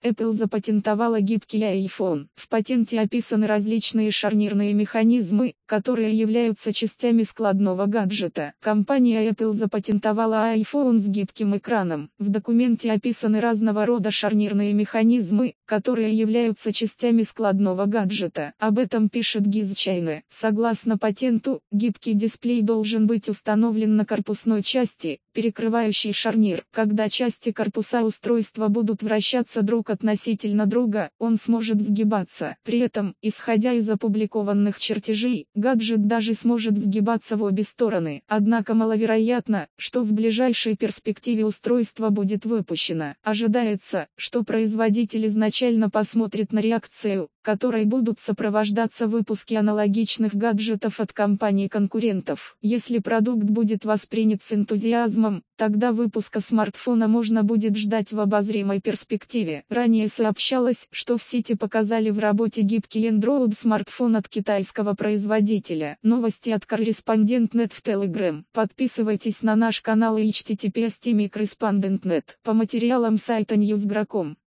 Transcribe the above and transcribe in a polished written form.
Apple запатентовала гибкий iPhone. В патенте описаны различные шарнирные механизмы, которые являются частями складного гаджета. Компания Apple запатентовала iPhone с гибким экраном. В документе описаны разного рода шарнирные механизмы, которые являются частями складного гаджета. Об этом пишет GizChina. Согласно патенту, гибкий дисплей должен быть установлен на корпусной части, перекрывающей шарнир. Когда части корпуса устройства будут вращаться друг относительно друга, он сможет сгибаться. При этом, исходя из опубликованных чертежей, гаджет даже сможет сгибаться в обе стороны. Однако маловероятно, что в ближайшей перспективе устройство будет выпущено. Ожидается, что производитель изначально посмотрит на реакцию, которой будут сопровождаться выпуски аналогичных гаджетов от компаний-конкурентов. Если продукт будет воспринят с энтузиазмом, тогда выпуска смартфона можно будет ждать в обозримой перспективе. Ранее сообщалось, что в сети показали в работе гибкий Android смартфон от китайского производителя. Новости от Correspondent.net в Telegram. Подписывайтесь на наш канал и https://correspondent.net. По материалам сайта Newsgro.com.